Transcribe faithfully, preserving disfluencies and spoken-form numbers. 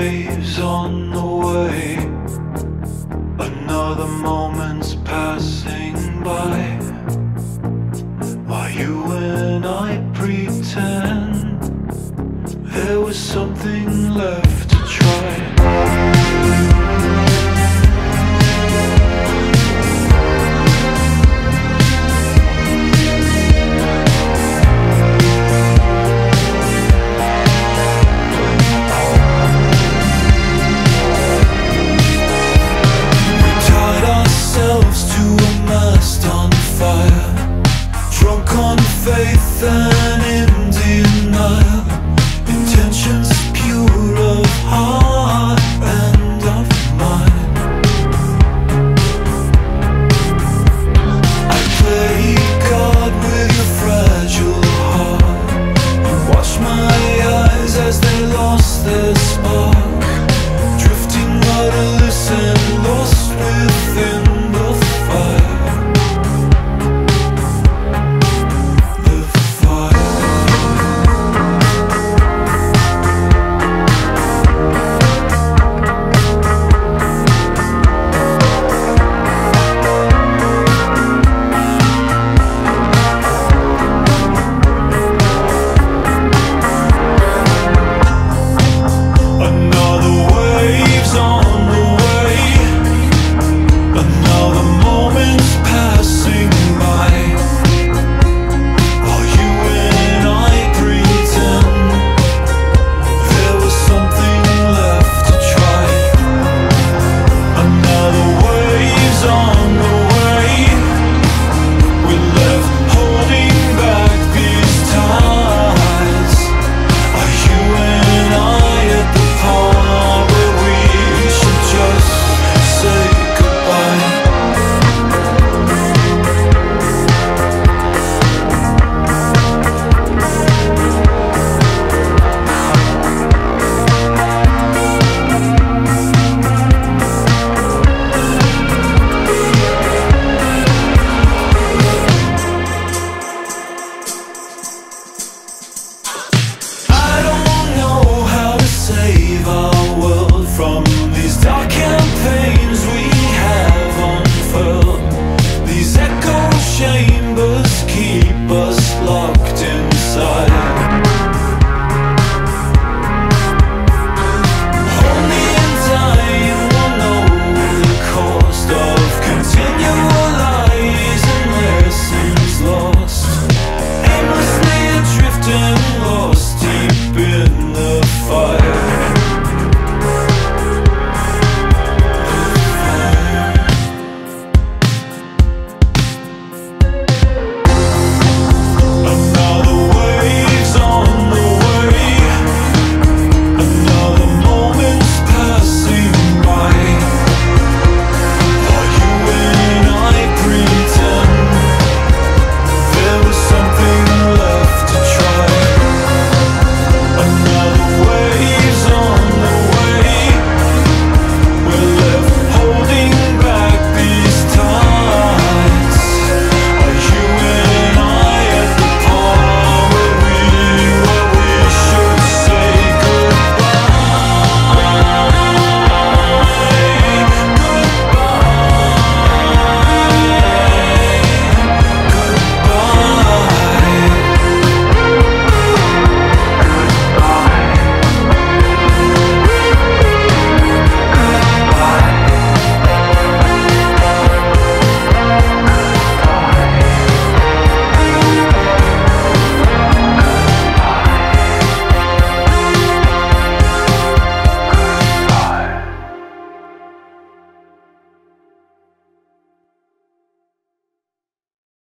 waves on the way, another moment's passing by, while you and I pretend there was something left to try. Faith and in denial, intentions pure of heart and of mind. I play God with your fragile heart. You watch my eyes as they lost their spark.